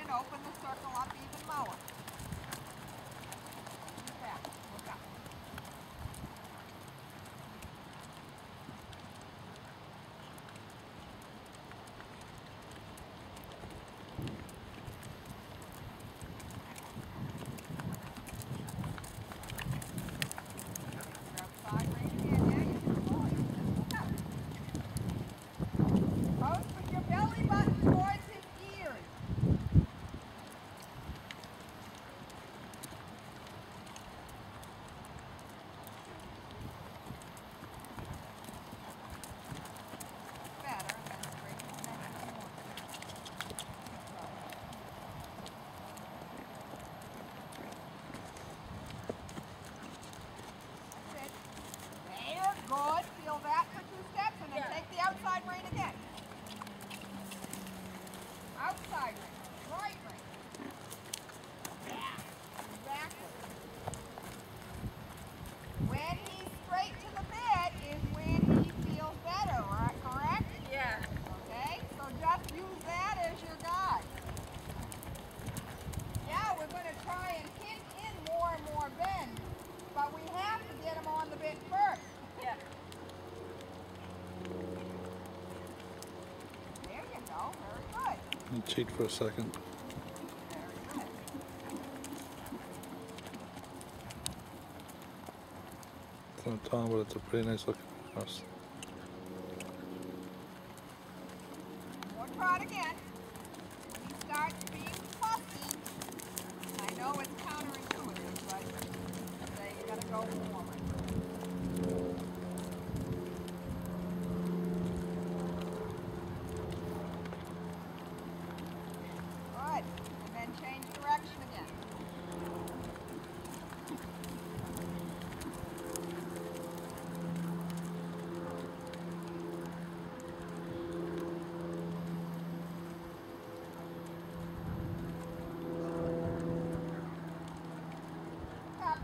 can open the circle up even more. Back. Look up. Good. Feel that for 2 steps and then take the outside rein again. Outside rein. Right rein. Yeah. Exactly. When he's straight to the bed is when he feels better, right? Correct? Yeah. Okay? So just use that as your guide. Yeah, we're going to try and hint in more and more bends, but we have to get him on the bit first. Yeah. There you go. Very good. Let me cheat for a second. Very good. It's not Tom, but it's a pretty nice looking house. More trot again. When he starts being fussy, I know it's counterintuitive, but say you gotta go forward. Good. And then change direction again. Up.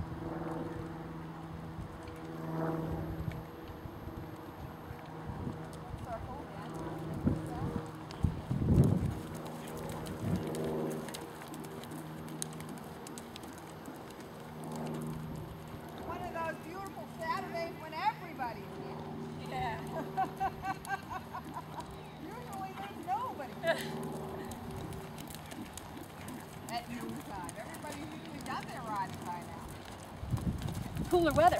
Circle again. One of those beautiful Saturdays when everybody's here. Yeah. Usually there's nobody at noontime. Everybody's usually done their riding by now. Cooler weather.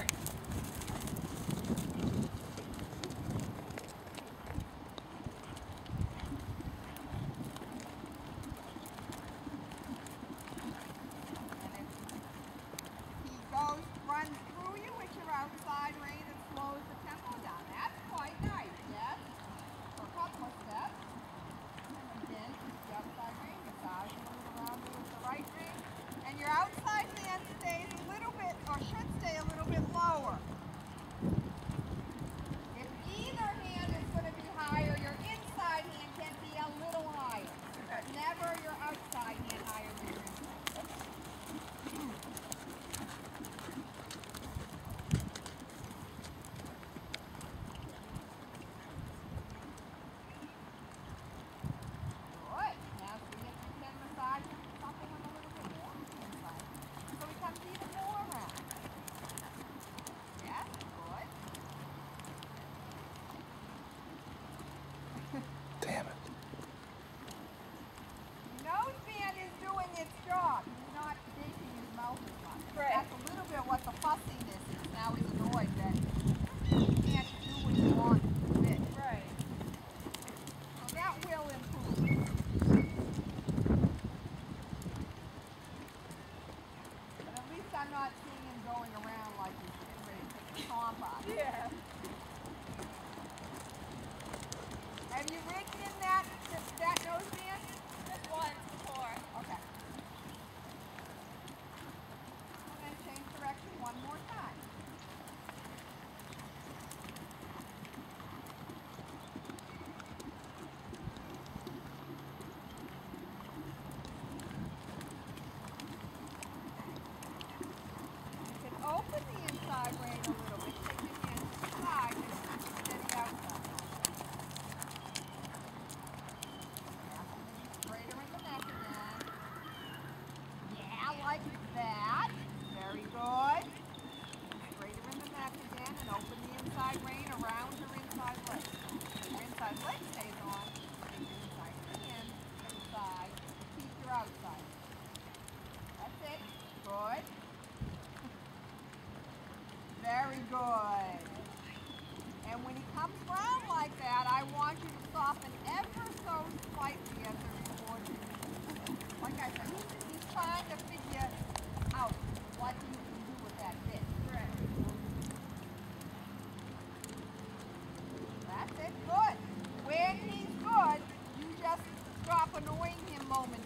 And if he runs through you with your outside rein and slows the tempo down. That's quite nice, yes? For a couple of steps. And again, the outside rein, massage a little around with the right rein. And your outside hand stays a little bit, or should stay a little bit low.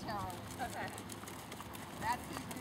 Harold. Okay. That's his